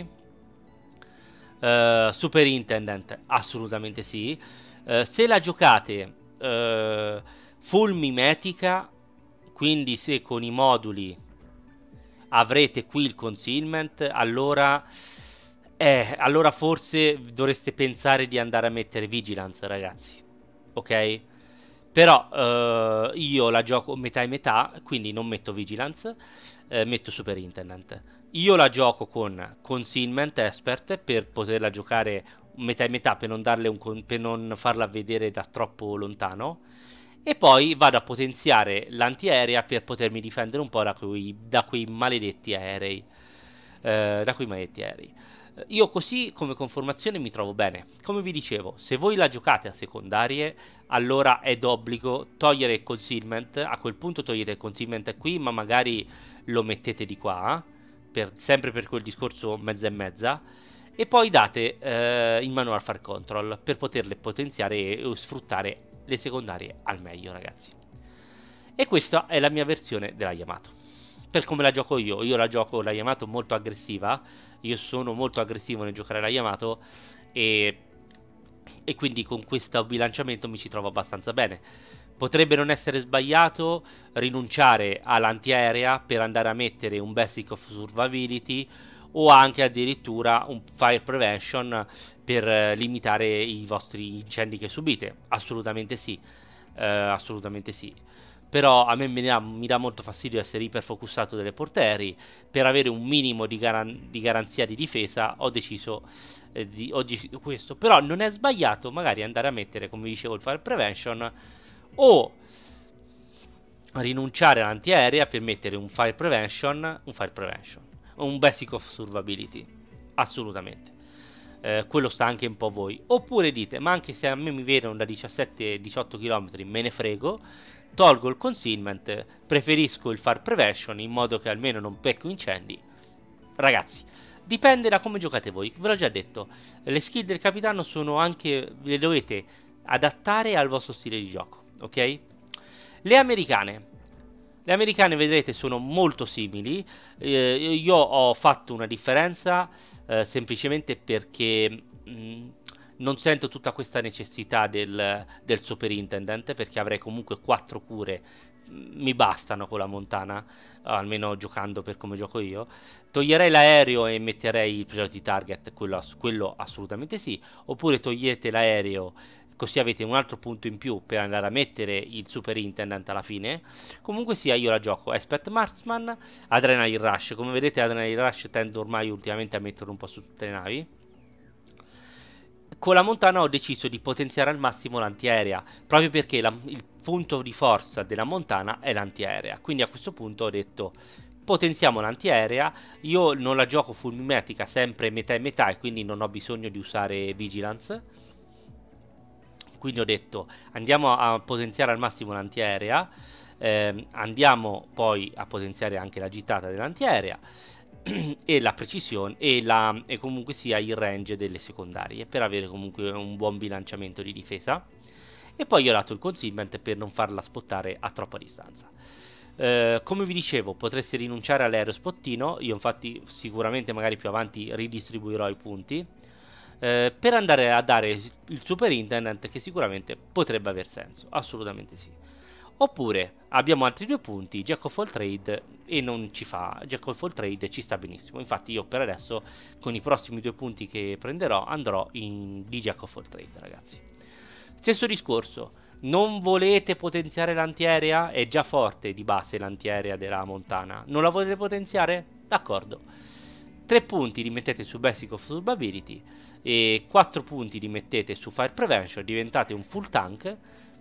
uh, Superintendent, assolutamente sì. uh, Se la giocate uh, full mimetica, quindi se con i moduli avrete qui il concealment, allora... Eh, allora forse dovreste pensare di andare a mettere Vigilance, ragazzi. Ok? Però eh, io la gioco metà e metà, quindi non metto Vigilance, eh, metto Superintendent. Io la gioco con Concealment Expert per poterla giocare metà e metà, per non, darle un, per non farla vedere da troppo lontano. E poi vado a potenziare l'antiaerea per potermi difendere un po' da quei, da quei maledetti aerei. Eh, da quei maledetti aerei. Io così come conformazione mi trovo bene. Come vi dicevo, se voi la giocate a secondarie, allora è d'obbligo togliere il concealment. A quel punto togliete il concealment qui, ma magari lo mettete di qua, per, sempre per quel discorso mezza e mezza. E poi date eh, il manual fire control per poterle potenziare e, e sfruttare le secondarie al meglio, ragazzi. E questa è la mia versione della Yamato. Per come la gioco io, io la gioco la Yamato molto aggressiva, io sono molto aggressivo nel giocare la Yamato e, e quindi con questo bilanciamento mi ci trovo abbastanza bene. Potrebbe non essere sbagliato rinunciare all'antiaerea per andare a mettere un Basic of Survivability o anche addirittura un Fire Prevention per eh, limitare i vostri incendi che subite. Assolutamente sì, eh, assolutamente sì. Però a me mi dà, mi dà molto fastidio essere iperfocussato delle portieri. Per avere un minimo di, garan di garanzia di difesa ho deciso eh, di oggi questo. Però non è sbagliato magari andare a mettere, come dicevo, il Fire Prevention o rinunciare all'antiaerea per mettere un Fire Prevention, un Fire Prevention, un Basic of Survivability. Assolutamente. Eh, quello sta anche un po' a voi. Oppure dite, ma anche se a me mi vedono da diciassette diciotto chilometri me ne frego, tolgo il concealment, preferisco il fire prevention in modo che almeno non pecco incendi. Ragazzi, dipende da come giocate voi. Ve l'ho già detto, le skill del capitano sono anche, le dovete adattare al vostro stile di gioco, ok? Le americane. Le americane, vedrete, sono molto simili. Eh, io ho fatto una differenza eh, semplicemente perché mh, non sento tutta questa necessità del, del superintendent, perché avrei comunque quattro cure, mi bastano con la Montana, almeno giocando per come gioco io. Toglierei l'aereo e metterei il priority target, quello, quello assolutamente sì. Oppure togliete l'aereo, così avete un altro punto in più per andare a mettere il superintendent alla fine. Comunque sia, io la gioco Expert Marksman, Adrenaline Rush. Come vedete, Adrenaline Rush tendo ormai ultimamente a metterlo un po' su tutte le navi. Con la Montana ho deciso di potenziare al massimo l'antiaerea, proprio perché la, il punto di forza della Montana è l'antiaerea. Quindi a questo punto ho detto potenziamo l'antiaerea. Io non la gioco full mimetica, sempre metà e metà, e quindi non ho bisogno di usare Vigilance. Quindi ho detto andiamo a potenziare al massimo l'antiaerea, eh, andiamo poi a potenziare anche la gittata dell'antiaerea e la precisione e, la, e comunque sia il range delle secondarie, per avere comunque un buon bilanciamento di difesa. E poi ho dato il concealment per non farla spottare a troppa distanza. Eh, come vi dicevo, potreste rinunciare all'aereo spottino. Io infatti sicuramente magari più avanti ridistribuirò i punti eh, per andare a dare il superintendent, che sicuramente potrebbe aver senso, assolutamente sì. Oppure abbiamo altri due punti, Jack of all trade, e non ci fa, Jack of all trade ci sta benissimo. Infatti io per adesso con i prossimi due punti che prenderò andrò in di Jack of all trade, ragazzi. Stesso discorso, non volete potenziare l'antiaerea? È già forte di base l'antiaerea della Montana, non la volete potenziare? D'accordo. tre punti li mettete su Basic of Survivability e quattro punti li mettete su Fire Prevention, diventate un full tank.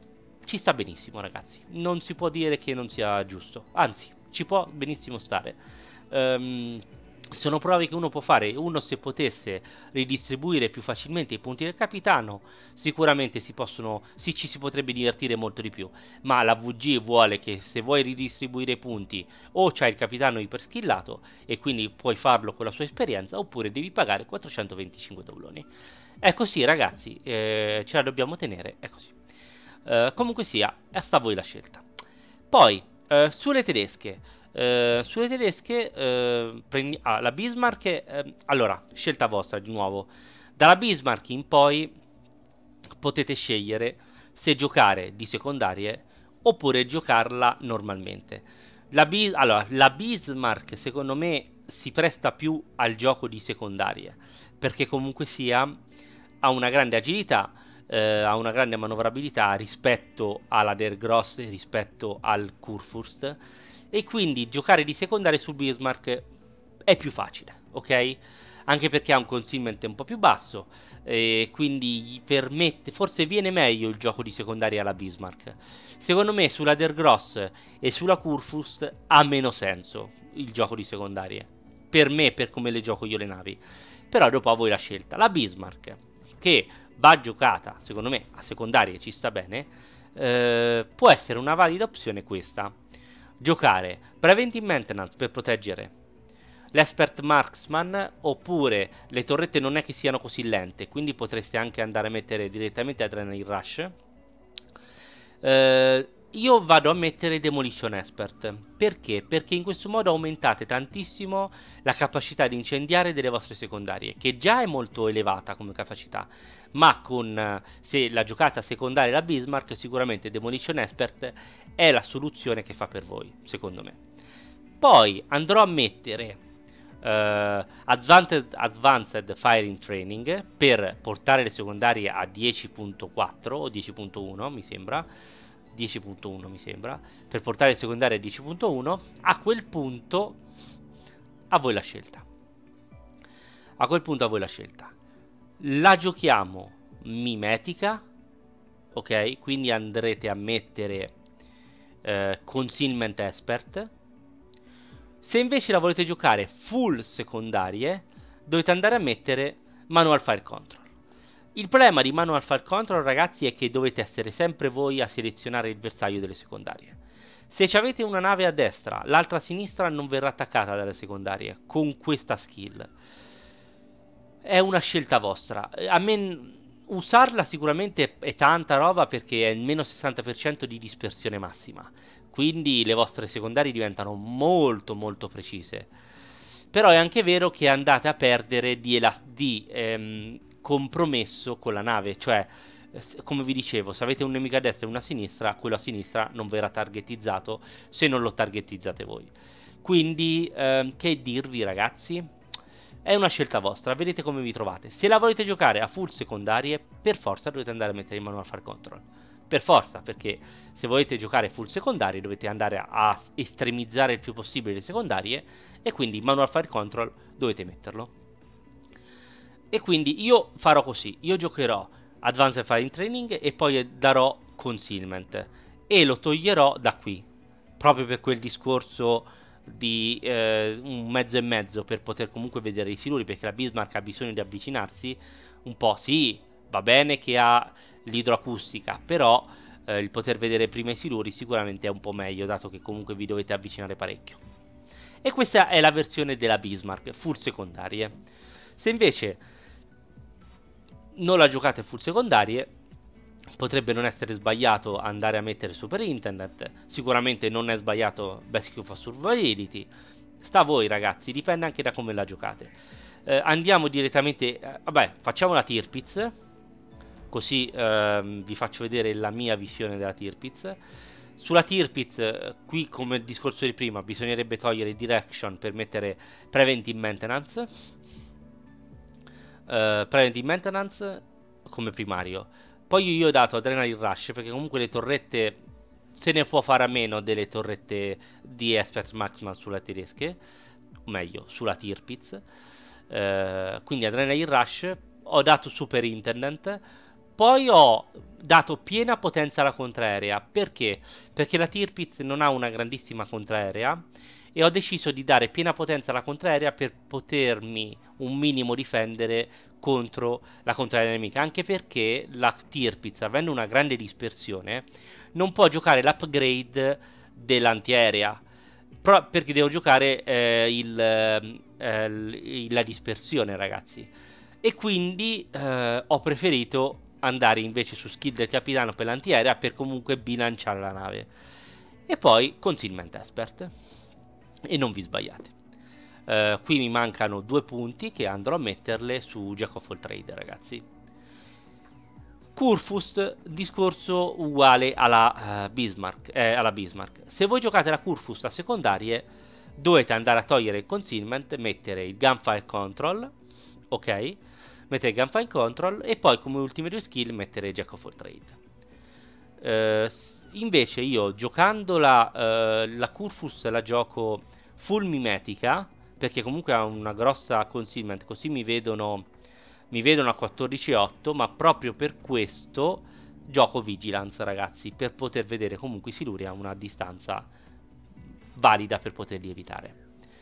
Ci sta benissimo, ragazzi, non si può dire che non sia giusto, anzi ci può benissimo stare. um, sono prove che uno può fare. Uno, se potesse ridistribuire più facilmente i punti del capitano, sicuramente si possono, sì, ci si potrebbe divertire molto di più, ma la V G vuole che se vuoi ridistribuire i punti o c'hai il capitano iperskillato e quindi puoi farlo con la sua esperienza, oppure devi pagare quattrocentoventicinque dobloni. È così, ragazzi, eh, ce la dobbiamo tenere, è così. Uh, comunque sia, sta a voi la scelta. Poi uh, sulle tedesche uh, sulle tedesche uh, prendi ah, la Bismarck, uh, allora, scelta vostra di nuovo. Dalla Bismarck in poi potete scegliere se giocare di secondarie oppure giocarla normalmente. La, Bis allora, la Bismarck secondo me si presta più al gioco di secondarie, perché comunque sia ha una grande agilità, Uh, ha una grande manovrabilità rispetto alla Der Gross, rispetto al Kurfürst, e quindi giocare di secondarie sul Bismarck è più facile, ok? Anche perché ha un concealment un po' più basso, e quindi gli permette, forse viene meglio il gioco di secondarie alla Bismarck. Secondo me sulla Der Gross e sulla Kurfürst ha meno senso il gioco di secondarie, per me, per come le gioco io le navi. Però dopo a voi la scelta. La Bismarck, che va giocata, secondo me, a secondarie ci sta bene, eh, può essere una valida opzione questa. Giocare Preventive Maintenance per proteggere l'Expert Marksman, oppure le torrette non è che siano così lente, quindi potreste anche andare a mettere direttamente Adrenaline Rush. Eh, io vado a mettere Demolition Expert. Perché? Perché in questo modo aumentate tantissimo la capacità di incendiare delle vostre secondarie, che già è molto elevata come capacità, ma con, se la giocata secondaria la Bismarck, sicuramente Demolition Expert è la soluzione che fa per voi, secondo me. Poi andrò a mettere uh, Advanced, Advanced Firing Training per portare le secondarie a dieci punto quattro o dieci punto uno, mi sembra. dieci punto uno mi sembra, per portare il secondario a dieci punto uno. A quel punto a voi la scelta. A quel punto a voi la scelta. La giochiamo mimetica, ok? Quindi andrete a mettere eh, Concealment Expert. Se invece la volete giocare full secondarie, dovete andare a mettere Manual Fire Control. Il problema di Manual Fire Control, ragazzi, è che dovete essere sempre voi a selezionare il bersaglio delle secondarie. Se avete una nave a destra, l'altra a sinistra non verrà attaccata dalle secondarie con questa skill. È una scelta vostra. A me usarla sicuramente è tanta roba, perché è il meno sessanta per cento di dispersione massima. Quindi le vostre secondarie diventano molto molto precise. Però è anche vero che andate a perdere di, di ehm, compromesso con la nave, cioè come vi dicevo, se avete un nemico a destra e una a sinistra, quello a sinistra non verrà targetizzato se non lo targetizzate voi. Quindi ehm, che dirvi, ragazzi, è una scelta vostra, vedete come vi trovate. Se la volete giocare a full secondarie, per forza dovete andare a mettere il Manual Fire Control, per forza, perché se volete giocare full secondarie dovete andare a, a estremizzare il più possibile le secondarie, e quindi Manual Fire Control dovete metterlo. E quindi io farò così, io giocherò Advanced Firing Training e poi darò Concealment, e lo toglierò da qui, proprio per quel discorso di eh, un mezzo e mezzo, per poter comunque vedere i siluri, perché la Bismarck ha bisogno di avvicinarsi un po'. Sì, va bene che ha l'idroacustica, però eh, il poter vedere prima i siluri sicuramente è un po' meglio, dato che comunque vi dovete avvicinare parecchio. E questa è la versione della Bismarck full secondarie. Se invece non la giocate full secondarie, potrebbe non essere sbagliato andare a mettere Superintendent, sicuramente non è sbagliato Basic of Survivability, sta a voi, ragazzi, dipende anche da come la giocate. Eh, andiamo direttamente, eh, vabbè, facciamo la Tirpitz, così ehm, vi faccio vedere la mia visione della Tirpitz. Sulla Tirpitz, qui come il discorso di prima, bisognerebbe togliere Direction per mettere Preventive Maintenance. Uh, Preventive Maintenance come primario. Poi io ho dato Adrenaline Rush perché comunque le torrette se ne può fare a meno delle torrette di Expert Maximum sulla tedesche, o meglio sulla Tirpitz. Uh, quindi Adrenaline Rush. Ho dato Superintendent. Poi ho dato piena potenza alla contraerea. Perché? Perché la Tirpitz non ha una grandissima contraerea e ho deciso di dare piena potenza alla contraerea per potermi un minimo difendere contro la contraerea nemica, anche perché la Tirpitz, avendo una grande dispersione, non può giocare l'upgrade dell'antiaerea, perché devo giocare eh, il, eh, la dispersione, ragazzi. E quindi eh, ho preferito andare invece su skill del capitano per l'antiaerea per comunque bilanciare la nave. E poi Concealment Expert. E non vi sbagliate. Uh, qui mi mancano due punti che andrò a metterle su Jack of all Trade, ragazzi. Kurfürst, discorso uguale alla, uh, Bismarck, eh, alla Bismarck. Se voi giocate la Kurfürst a secondarie, dovete andare a togliere il Concealment, mettere il Gunfire Control, ok? Mettere Gunfire Control e poi come ultime due skill mettere Jack of all Trade. Uh, invece io giocando la, uh, la Kurfürst la gioco full mimetica, perché comunque ha una grossa concealment, così mi vedono mi vedono a quattordici otto, ma proprio per questo gioco Vigilance, ragazzi, per poter vedere comunque i siluri a una distanza valida per poterli evitare.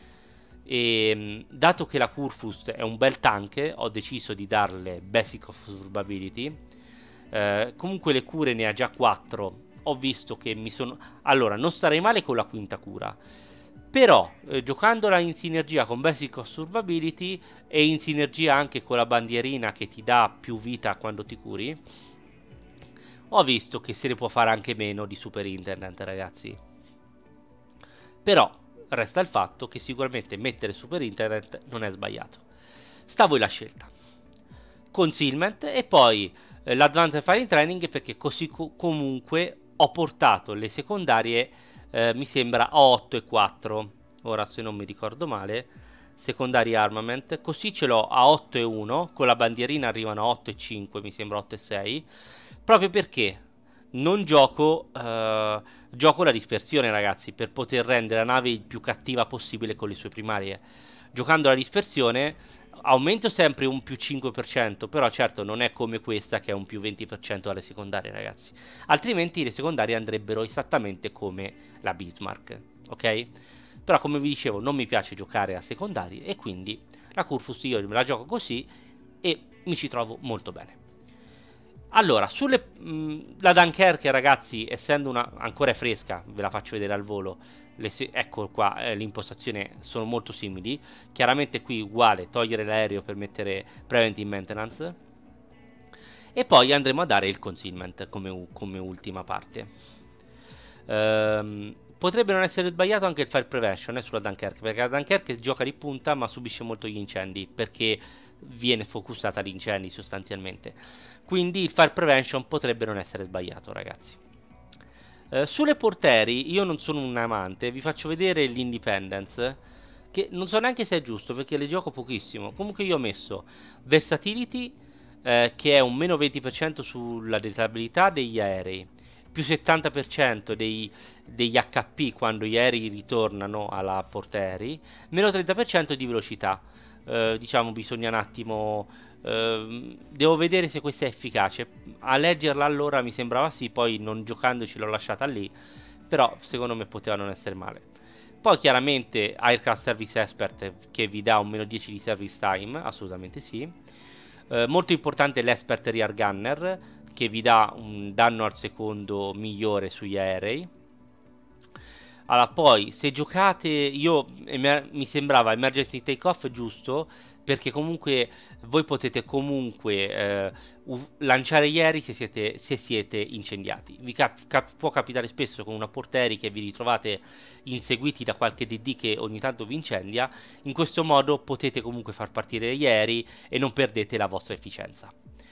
E dato che la Kurfürst è un bel tank, ho deciso di darle Basic of Survivability. Eh, comunque le cure ne ha già quattro. Ho visto che mi sono... Allora, non starei male con la quinta cura, però eh, giocandola in sinergia con Basic of Survivability e in sinergia anche con la bandierina che ti dà più vita quando ti curi, ho visto che se ne può fare anche meno di Superintendent, ragazzi. Però resta il fatto che sicuramente mettere Superintendent non è sbagliato. Sta a voi la scelta. Concealment e poi eh, l'Advanced Firing Training, perché così co comunque ho portato le secondarie, eh, mi sembra a otto e quattro, ora se non mi ricordo male, Secondary Armament, così ce l'ho a otto e uno, con la bandierina arrivano a otto e cinque, mi sembra otto e sei, proprio perché non gioco, eh, gioco la dispersione, ragazzi, per poter rendere la nave il più cattiva possibile con le sue primarie. Giocando la dispersione aumento sempre un più cinque per cento, però certo non è come questa che è un più venti per cento alle secondarie, ragazzi. Altrimenti le secondarie andrebbero esattamente come la Bismarck, ok? Però come vi dicevo non mi piace giocare a secondarie e quindi la Kurfürst io me la gioco così e mi ci trovo molto bene. Allora, sulle, mh, la Dunkerque, ragazzi, essendo una ancora fresca, ve la faccio vedere al volo, le, ecco qua, eh, l'impostazione sono molto simili. Chiaramente qui uguale, togliere l'aereo per mettere Preventive Maintenance. E poi andremo a dare il Concealment come, come ultima parte. Ehm, potrebbe non essere sbagliato anche il Fire Prevention eh, sulla Dunkerque, perché la Dunkerque gioca di punta ma subisce molto gli incendi, perché viene focussata agli incendi sostanzialmente. Quindi il Fire Prevention potrebbe non essere sbagliato, ragazzi. Eh, sulle portieri io non sono un amante, vi faccio vedere l'Independence, che non so neanche se è giusto perché le gioco pochissimo. Comunque io ho messo Versatility, eh, che è un meno venti per cento sulla disabilità degli aerei, più settanta per cento dei, degli H P quando gli aerei ritornano alla portieri, meno trenta per cento di velocità. Eh, diciamo bisogna un attimo... Uh, devo vedere se questa è efficace. A leggerla allora mi sembrava sì, poi non giocandoci l'ho lasciata lì, però secondo me poteva non essere male. Poi chiaramente Aircraft Service Expert che vi dà un meno dieci di service time, assolutamente sì. Uh, molto importante l'Expert Rear Gunner che vi dà un danno al secondo migliore sugli aerei. Allora, poi se giocate, io mi sembrava Emergency Takeoff giusto, perché comunque voi potete comunque eh, lanciare gli aerei se siete, se siete incendiati. Vi cap cap può capitare spesso con una portaerei che vi ritrovate inseguiti da qualche D D che ogni tanto vi incendia. In questo modo potete comunque far partire gli aerei e non perdete la vostra efficienza.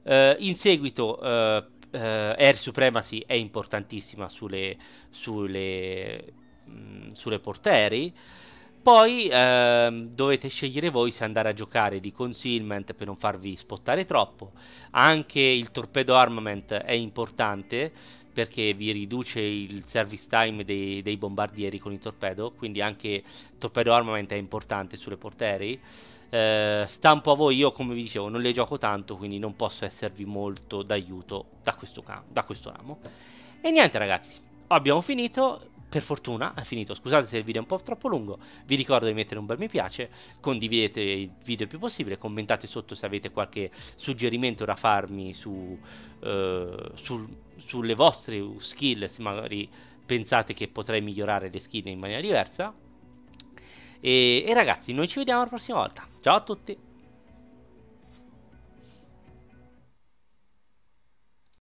Eh, in seguito eh, eh, Air Supremacy è importantissima sulle, sulle, mh, sulle portaerei. Poi ehm, dovete scegliere voi se andare a giocare di concealment per non farvi spottare troppo. Anche il torpedo armament è importante perché vi riduce il service time dei, dei bombardieri con il torpedo, quindi anche il torpedo armament è importante sulle portaerei. Eh, sta un po' a voi, io come vi dicevo non le gioco tanto, quindi non posso esservi molto d'aiuto da questo, cam- da questo ramo. E niente ragazzi, abbiamo finito. Per fortuna è finito, scusate se il video è un po' troppo lungo, vi ricordo di mettere un bel mi piace, condividete il video il più possibile, commentate sotto se avete qualche suggerimento da farmi su, eh, sul, sulle vostre skill, se magari pensate che potrei migliorare le skill in maniera diversa. E, e ragazzi, noi ci vediamo la prossima volta, ciao a tutti!